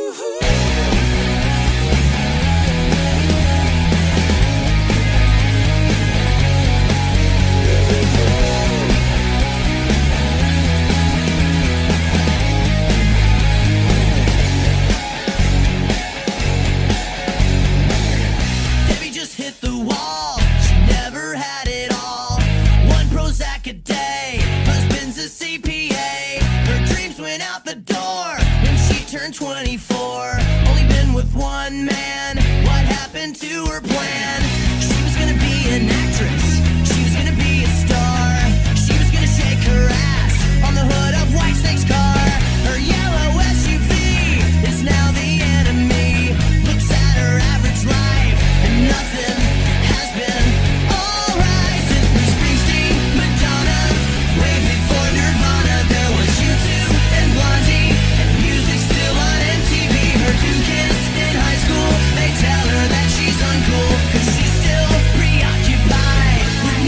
Turned 24, only been with one man. What happened to her plan? She was gonna be an actress, she was gonna be a star. She was gonna shake her ass on the hood of Whitesnake's car. Her yellow SUV is now the enemy. Looks at her average life and nothing has been alright. Since Bruce Springsteen, Madonna, way before Nirvana, there was U2 and Blondie, and music still on MTV. Her two kids in high school, they tell her that she's uncool, cause she's still preoccupied with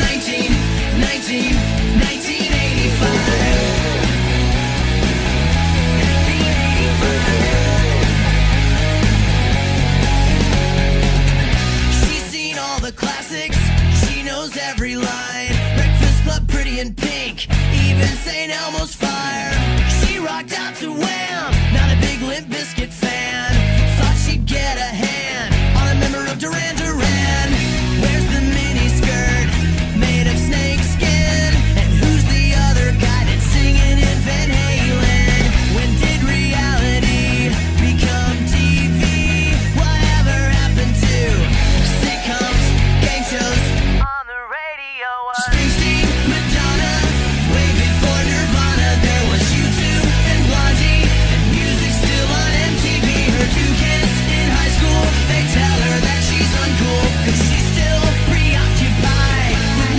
1985. She's seen all the classics, she knows every line. Breakfast Club, Pretty in Pink, even St. Elmo's Fire. She rocked out to Wham, not a big Limp Bizkit fan. Thought she'd get a hand on a member of Duran Duran. Where's the mini skirt made of snake skin? And who's the other guy that's singing in Van Halen? When did reality become TV? Whatever happened to sitcoms, game shows on the radio? Springsteen, Madonna, way before Nirvana, there was U2 and Blondie, and music still on MTV. Her two kids in high school, they tell her that she's uncool, cause she's still preoccupied with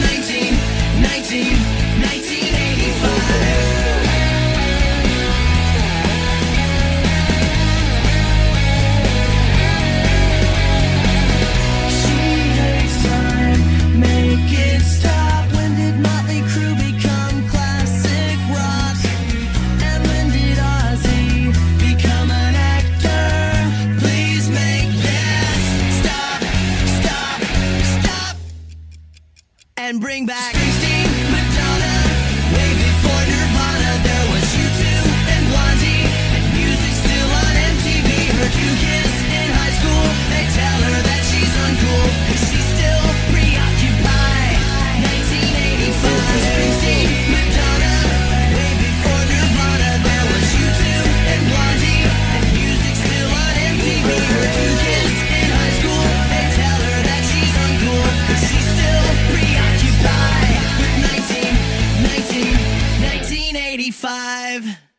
1985. She hates time, make it stop. When did Motley Crue become classic rock? And when did Ozzy become an actor? Please make this stop, stop, stop, and bring back Springsteen, Madonna, way before Nirvana, there was U2 and Blondie, and music still on MTV. Her two kids in high school, they tell her that she's uncool, cause she's still preoccupied. 1985. Springsteen, Madonna, way before Nirvana, there was U2 and Blondie, and music still on MTV. Her two kids in high school, they tell her that she's uncool, cause she's still preoccupied with 1985.